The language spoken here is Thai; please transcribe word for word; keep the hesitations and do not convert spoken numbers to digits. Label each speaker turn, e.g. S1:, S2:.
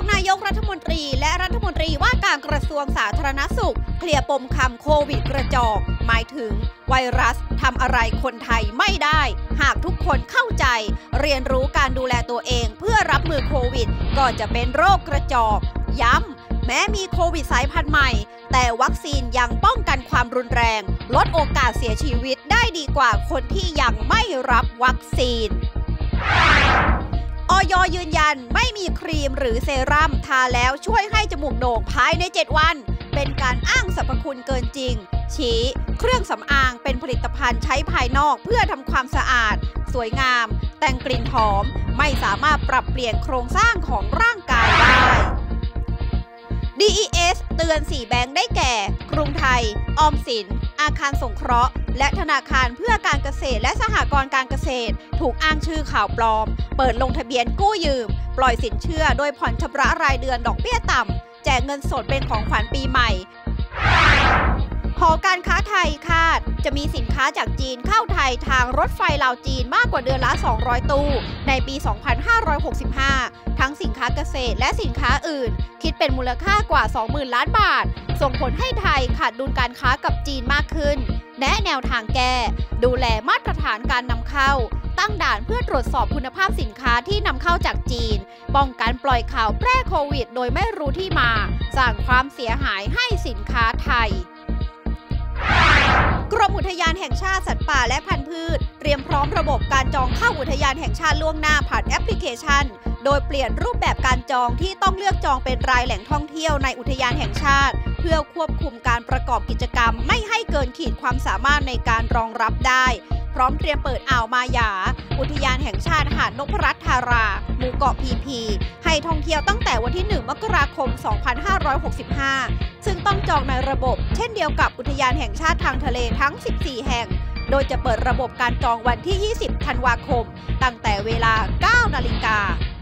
S1: นายกรัฐมนตรีและรัฐมนตรีว่าการกระทรวงสาธารณสุขเคลียร์ปมคำโควิดกระจอกหมายถึงไวรัสทำอะไรคนไทยไม่ได้หากทุกคนเข้าใจเรียนรู้การดูแลตัวเองเพื่อรับมือโควิดก็จะเป็นโรคกระจอกย้ำแม้มีโควิดสายพันธุ์ใหม่แต่วัคซีนยังป้องกันความรุนแรงลดโอกาสเสียชีวิตได้ดีกว่าคนที่ยังไม่รับวัคซีนอย.ยืนยันไม่มีครีมหรือเซรั่มทาแล้วช่วยให้จมูกโด่งภายในเจ็ดวันเป็นการอ้างสรรพคุณเกินจริงชี้เครื่องสำอางเป็นผลิตภัณฑ์ใช้ภายนอกเพื่อทำความสะอาดสวยงามแต่งกลิ่นหอมไม่สามารถปรับเปลี่ยนโครงสร้างของร่างกายได้ ดี อี เอส เตือนสี่แบงค์ได้แก่กรุงไทยออมสินอาคารสงเคราะห์และธนาคารเพื่อการเกษตรและสหกรณ์การเกษตรถูกอ้างชื่อข่าวปลอมเปิดลงทะเบียนกู้ยืมปล่อยสินเชื่อโดยผ่อนชำระรายเดือนดอกเบี้ยต่ำแจกเงินสดเป็นของขวัญปีใหม่หอการค้าไทยคาดจะมีสินค้าจากจีนเข้าไทยทางรถไฟลาวจีนมากกว่าเดือนละสองร้อยตู้ในปี สองพันห้าร้อยหกสิบห้า ทั้งสินค้าเกษตรและสินค้าอื่นคิดเป็นมูลค่ากว่า สองหมื่น ล้านบาทส่งผลให้ไทยขาดดุลการค้ากับจีนมากขึ้นแนะแนวทางแก้ดูแลมาตรฐานการนำเข้าตั้งด่านเพื่อตรวจสอบคุณภาพสินค้าที่นำเข้าจากจีนป้องกันปล่อยข่าวแพร่โควิดโดยไม่รู้ที่มาสร้างความเสียหายให้สินค้าไทยกรมอุทยานแห่งชาติสัตว์ป่าและพันธุ์พืชเตรียมพร้อมระบบการจองเข้าอุทยานแห่งชาติล่วงหน้าผ่านแอปพลิเคชันโดยเปลี่ยนรูปแบบการจองที่ต้องเลือกจองเป็นรายแหล่งท่องเที่ยวในอุทยานแห่งชาติเพื่อควบคุมการประกอบกิจกรรมไม่ให้เกินขีดความสามารถในการรองรับได้พร้อมเตรียมเปิดอ่าวมาหยาอุทยานแห่งชาติหาดนพรัตน์ธาราหมู่เกาะพีพีให้ท่องเที่ยวตั้งแต่วันที่หนึ่งมกราคมสองพันห้าร้อยหกสิบห้าซึ่งต้องจองในระบบเช่นเดียวกับอุทยานแห่งชาติทางทะเลทั้งสิบสี่แห่งโดยจะเปิดระบบการจองวันที่ยี่สิบธันวาคมตั้งแต่เวลา เก้านาฬิกา